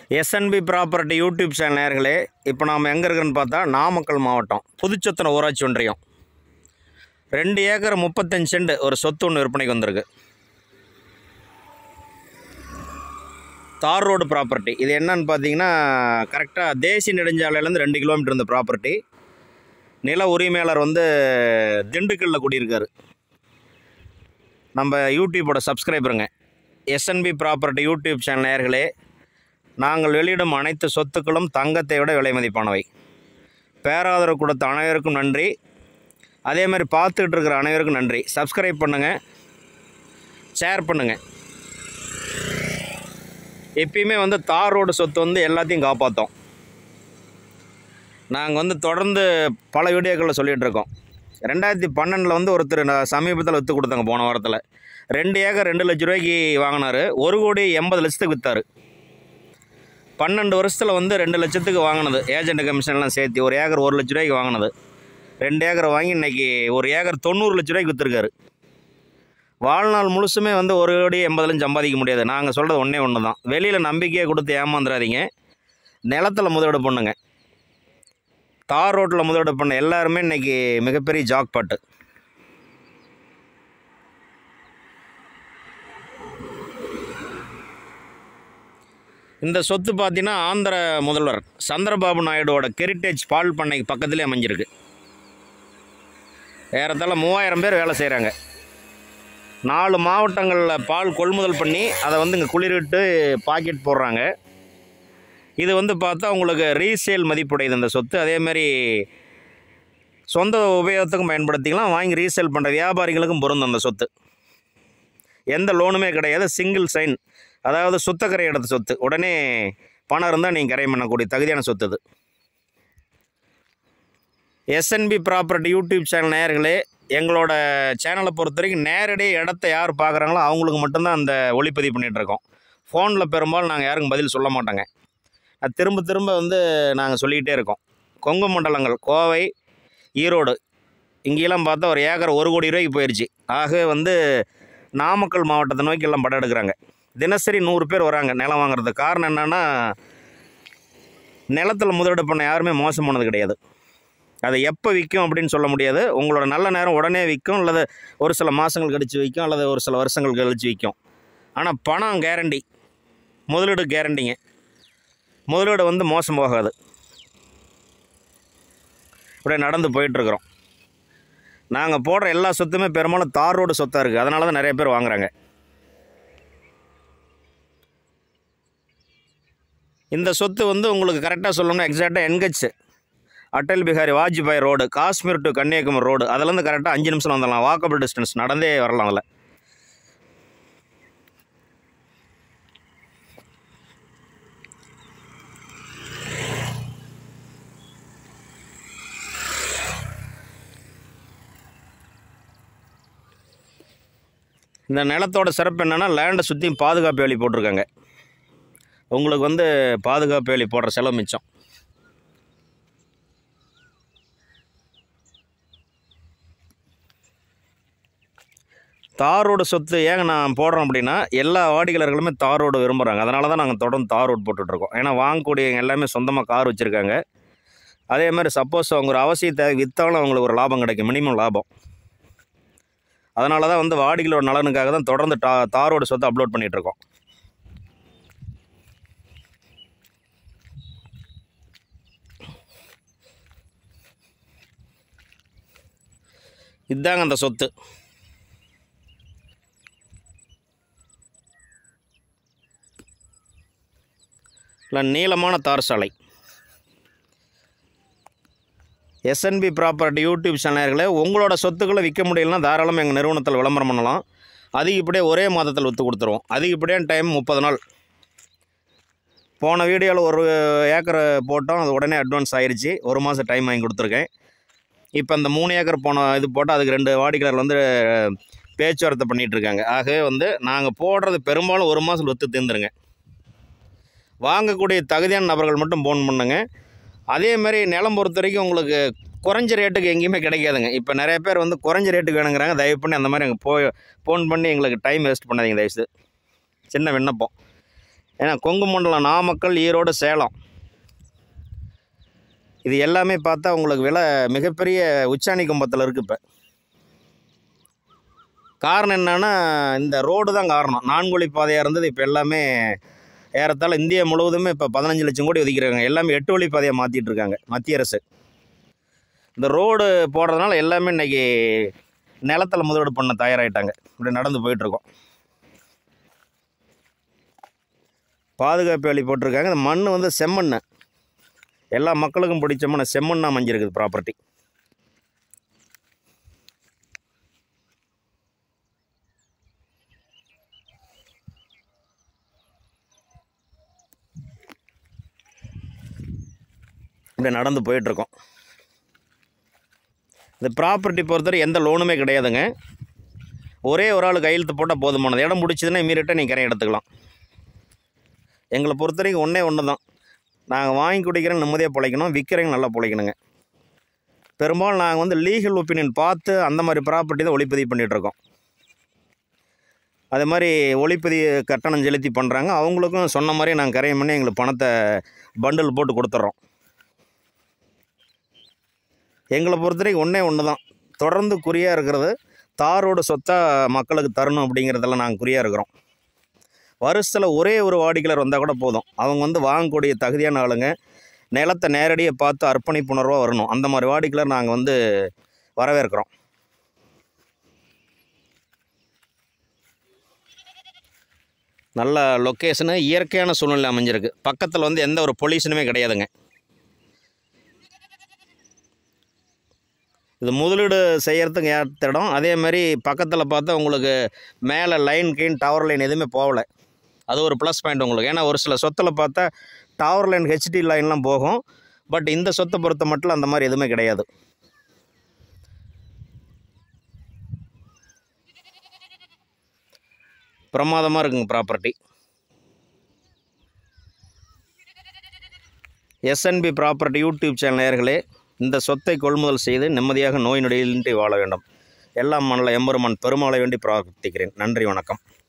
SNP property YouTube channel நேயர்களே, இப்போ நாம் எங்கே இருக்கிறோன்னு பார்த்தா நாமக்கல் மாவட்டம் புதுச்சத்திரம் ஊராட்சி ஒன்றியம் 2 ஏக்கர் 35 சென்ட் ஒரு சொத்து ஒன்று விற்பனைக்கு வந்திருக்கு. தார் ரோடு ப்ராப்பர்ட்டி. இது என்னன்னு பார்த்தீங்கன்னா, கரெக்டாக தேசிய நெடுஞ்சாலையிலேருந்து 2 கிலோமீட்டர் இந்த ப்ராப்பர்ட்டி. நில உரிமையாளர் திண்டுக்கல்லில் குடியிருக்காரு. நம்ம யூடியூப்போட சப்ஸ்கிரைபருங்க. எஸ்என்பி ப்ராப்பர்ட்டி யூடியூப் சேனல் நேயர்களே, நாங்கள் வெளியிடும் அனைத்து சொத்துக்களும் தங்கத்தை விட விலை மதிப்பானவை. பேராதரவு கொடுத்த அனைவருக்கும் நன்றி. அதே மாதிரி பார்த்துக்கிட்டு இருக்கிற அனைவருக்கும் நன்றி. சப்ஸ்கிரைப் பண்ணுங்கள், ஷேர் பண்ணுங்கள். எப்பயுமே தார் ரோடு சொத்து எல்லாத்தையும் காப்பாற்றோம். நாங்கள் தொடர்ந்து பல வீடியோக்களில் சொல்லிகிட்ருக்கோம். 2012 ஒருத்தர் சமீபத்தில் விற்று கொடுத்தாங்க. போன வாரத்தில் 2 ஏக்கர் 2 லட்ச ரூபாய்க்கு வாங்கினார். 1,80,00,000 விற்றார். 12 வருஷத்தில் 2 லட்சத்துக்கு வாங்கினது. ஏஜென்ட் கமிஷன்லாம் சேர்த்து 1 ஏக்கர் 1 லட்ச ரூபாய்க்கு வாங்கினது. 2 ஏக்கர் வாங்கி இன்றைக்கி 1 ஏக்கர் 90 லட்ச ரூபாய்க்கு விற்றுருக்காரு. வாழ்நாள் முழுசுமே 1,80,00,000 சம்பாதிக்க முடியாது. நாங்கள் சொல்கிறது ஒன்று தான். வெளியில் நம்பிக்கையை கொடுத்து ஏமாந்துடாதீங்க. நிலத்தில் முதலீடு பண்ணுங்க. தார் ரோட்டில் முதலீடு பண்ண எல்லாருமே இன்றைக்கி மிகப்பெரிய ஜாக்பாட்டு. இந்த சொத்து பார்த்தீங்கன்னா, ஆந்திர முதல்வர் சந்திரபாபு நாயுடுவோட ஹெரிட்டேஜ் பால் பண்ணைக்கு பக்கத்துலேயே அமைஞ்சிருக்கு. ஏறத்தாழ 3000 பேர் வேலை செய்கிறாங்க. 4 மாவட்டங்களில் பால் கொள்முதல் பண்ணி அதை இங்கே குளிரிட்டு பாக்கெட் போடுறாங்க. இது பார்த்தா உங்களுக்கு ரீசேல் மதிப்புடையது இந்த சொத்து. அதேமாதிரி சொந்த உபயோகத்துக்கும் பயன்படுத்திக்கலாம். வாங்கி ரீசேல் பண்ணுற வியாபாரிகளுக்கும் பொருந்தும் அந்த சொத்து. எந்த லோனுமே கிடையாது. சிங்கிள் சைன், அதாவது சுத்தக்கரை எடுத்த சொத்து. உடனே பணம் இருந்தால் நீங்கள் கரை பண்ணக்கூடிய தகுதியான சொத்து இது. எஸ்என்பி ப்ராப்பர்ட்டி யூடியூப் சேனல் நேயர்களே, எங்களோட சேனலை பொறுத்த வரைக்கும் நேரடி இடத்த யார் பார்க்குறாங்களோ அவங்களுக்கு மட்டும்தான் அந்த ஒளிப்பதிவு பண்ணிகிட்ருக்கோம். ஃபோனில் பெரும்பாலும் நாங்கள் யாருக்கும் பதில் சொல்ல மாட்டோங்க. அது திரும்ப நாங்கள் சொல்லிக்கிட்டே இருக்கோம். கொங்கு மண்டலங்கள் கோவை, ஈரோடு இங்கெல்லாம் பார்த்தா 1 ஏக்கர் 1 கோடி ரூபாய்க்கு போயிடுச்சு. ஆக நாமக்கல் மாவட்டத்தை நோக்கி எல்லாம் படம் எடுக்கிறாங்க. தினசரி 100 பேர் வராங்க நிலம் வாங்குறது. காரணம் என்னென்னா, நிலத்தில் முதலீடு பண்ண யாருமே மோசம் போனது கிடையாது. அதை எப்போ விற்கும் அப்படின்னு சொல்ல முடியாது. உங்களோட நல்ல நேரம் உடனே விற்கும், அல்லது ஒரு சில மாதங்கள் கழித்து விற்கும், அல்லது ஒரு சில வருஷங்கள் கழித்து விற்கும். ஆனால் பணம் கேரண்டி, முதலீடு கேரண்டிங்க. முதலீடு மோசம் போகாது. இப்படியே நடந்து போயிட்டுருக்குறோம். நாங்கள் போடுற எல்லா சொத்துமே பெரும்பாலும் தார் ரோடு சொத்தாக இருக்குது. அதனால தான் நிறைய பேர் வாங்குகிறாங்க. இந்த சொத்து உங்களுக்கு கரெக்டாக சொல்லணும்னா எக்ஸாக்டாக NH Atal Bihari Vajpayee road, Kashmir to Kanyakumari road. அதிலேருந்து கரெக்டாக 5 நிமிஷம் வந்துடலாம். வாக்கபிள் டிஸ்டன்ஸ், நடந்தே வரலாம். அதில் இந்த நிலத்தோட சிறப்பு என்னென்னா, லேண்டை சுற்றியும் பாதுகாப்பு வேலி போட்டிருக்காங்க. உங்களுக்கு பாதுகாப்பு வேலி போடுற செலவு மிச்சம். தார் ரோடு சொத்து ஏங்க நான் போடுறோம் அப்படின்னா, எல்லா வாடிக்கையாளர்களுமே தார் ரோடு விரும்புகிறாங்க. அதனால தான் நாங்கள் தொடர்ந்து தார் ரோடு போட்டுட்ருக்கோம். ஏன்னா வாங்கக்கூடியவங்க எல்லாமே சொந்தமாக கார் வச்சுருக்காங்க. அதே மாதிரி சப்போஸ் அவங்க ஒரு அவசியத்தை விற்றாலும் அவங்களுக்கு ஒரு லாபம் கிடைக்கும், மினிமம் லாபம். அதனால தான் வாடிக்கையாளர் நலனுக்காக தான் தொடர்ந்து தார் ரோடு சொத்து அப்லோட் பண்ணிகிட்ருக்கோம். இதுதாங்க அந்த சொத்து. இல்லை, நீளமான தார் சாலை. எஸ்என்பி ப்ராப்பர்ட்டி யூடியூப் சேனல்களே, உங்களோட சொத்துக்களை விற்க முடியலன்னா தாராளமாக எங்கள் நிறுவனத்தில் விளம்பரம் பண்ணலாம். அதிகப்படியே ஒரே மாதத்தில் விற்று கொடுத்துருவோம். அதிகப்படியான டைம் 30 நாள். போன வீடியோவில் 1 ஏக்கர் போட்டோம், அது உடனே அட்வான்ஸ் ஆயிடுச்சு. 1 மாதம் டைம் வாங்கி கொடுத்துருக்கேன். இப்போ இந்த 3 ஏக்கர் போன இது போட்டால் அதுக்கு 2 வாடிக்கையாளர் பேச்சுவார்த்தை பண்ணிகிட்ருக்காங்க. ஆகவே நாங்கள் போடுறது பெரும்பாலும் 1 மாதம் விற்று தீர்ந்துருங்க. வாங்கக்கூடிய தகுதியான நபர்கள் மட்டும் ஃபோன் பண்ணுங்க. அதேமாதிரி நிலம் பொறுத்த வரைக்கும் உங்களுக்கு குறைஞ்ச ரேட்டுக்கு எங்கேயுமே கிடைக்காதுங்க. இப்போ நிறைய பேர் குறைஞ்ச ரேட்டுக்கு வேணுங்கிறாங்க. தயவு பண்ணி அந்த மாதிரி ஃபோன் பண்ணி எங்களுக்கு டைம் வேஸ்ட் பண்ணாதீங்க தயவுசெய்து. சின்ன விண்ணப்பம். ஏன்னா கொங்கு மண்டலம் நாமக்கல், ஈரோடு, சேலம் இது எல்லாமே பார்த்தா உங்களுக்கு விலை மிகப்பெரிய உச்சாணி கும்பத்தில் இருக்குது. இப்போ காரணம் என்னென்னா இந்த ரோடு தான் காரணம். 4 வழி பாதையாக இருந்தது, இப்போ எல்லாமே ஏறத்தாழ இந்தியா முழுவதுமே இப்போ 15 லட்சம் கோடி ஒதுக்கிறாங்க. எல்லாமே 8 வழி பாதையாக மாற்றிட்டு இருக்காங்க மத்திய அரசு. இந்த ரோடு போடுறதுனால எல்லாமே இன்றைக்கி நிலத்தில் முதலீடு பண்ண தயாராகிட்டாங்க. இப்படி நடந்து போயிட்டுருக்கோம். பாதுகாப்பு வேலி போட்டிருக்காங்க. இந்த மண் வந்து செம்மண், எல்லா மக்களுக்கும் பிடிச்ச மண் செம்மண்ணாக அமைஞ்சிருக்குது ப்ராப்பர்ட்டி. இப்படி நடந்து போயிட்டுருக்கோம். இந்த ப்ராப்பர்ட்டி பொறுத்தவரை எந்த லோனுமே கிடையாதுங்க. ஒரே ஒரு ஆள் கையெழுத்து போட்டால் போதுமானது. இடம் பிடிச்சதுன்னா இமீடியட்டாக நீங்கள் கரை எடுத்துக்கலாம். எங்களை பொறுத்த வரைக்கும் ஒன்று தான், நாங்கள் வாங்கி குடிக்கிறேன் நிம்மதியாக பிழைக்கணும், விற்கிறவங்க நல்லா பிழைக்கணுங்க. பெரும்பாலும் நாங்கள் வந்து லீகல் ஒப்பீனியன் பார்த்து அந்த மாதிரி ப்ராப்பர்ட்டி தான் ஒளிப்பதிவு பண்ணிகிட்ருக்கோம். அதே மாதிரி ஒளிப்பதிவு கட்டணம் செலுத்தி பண்ணுறாங்க. அவங்களுக்கும் சொன்ன மாதிரி நாங்கள் கரையம் பண்ணி எங்களுக்கு பணத்தை பண்டில் போட்டு கொடுத்துட்றோம். எங்களை பொறுத்த வரைக்கும் ஒன்று தான், தொடர்ந்து குறியாக இருக்கிறது தாரோட சொத்தாக மக்களுக்கு தரணும் அப்படிங்கிறதெல்லாம் நாங்கள் குறியாக இருக்கிறோம். வருஷத்தில் ஒரே ஒரு வாடிக்கையாளர் வந்தால் கூட போதும். அவங்க வந்து வாங்கக்கூடிய தகுதியான ஆளுங்க, நிலத்தை நேரடியாக பார்த்து அர்ப்பணிப்புணர்வாக வரணும். அந்த மாதிரி வாடிக்கையாளர் நாங்கள் வந்து வரவேற்கிறோம். நல்ல லொக்கேஷனு, இயற்கையான சூழ்நிலை அமைஞ்சிருக்கு. பக்கத்தில் வந்து எந்த ஒரு பொல்யூஷனுமே கிடையாதுங்க. இது முதலீடு செய்கிறதுக்கு ஏற்ற இடம். அதேமாதிரி பக்கத்தில் பார்த்தா உங்களுக்கு மேலே லைன் டவர் லைன் எதுவுமே போகலை. அது ஒரு ப்ளஸ் பாயிண்ட் உங்களுக்கு. ஏன்னா ஒரு சில சொத்தில் பார்த்தா டவர் லைன் ஹெச்டி லைன்லாம் போகும். பட் இந்த சொத்தை பொறுத்த மட்டும் அந்த மாதிரி எதுவுமே கிடையாது. பிரமாதமாக இருக்குங்க property. SNB property YouTube channel நேயர்களே, இந்த சொத்தை கொள்முதல் செய்து நிம்மதியாக நோய் நொடியின்றி வாழ வேண்டும். எல்லாம் மணல எம்பெருமான் பெருமாளை வேண்டி பிரார்த்திக்கிறேன். நன்றி, வணக்கம்.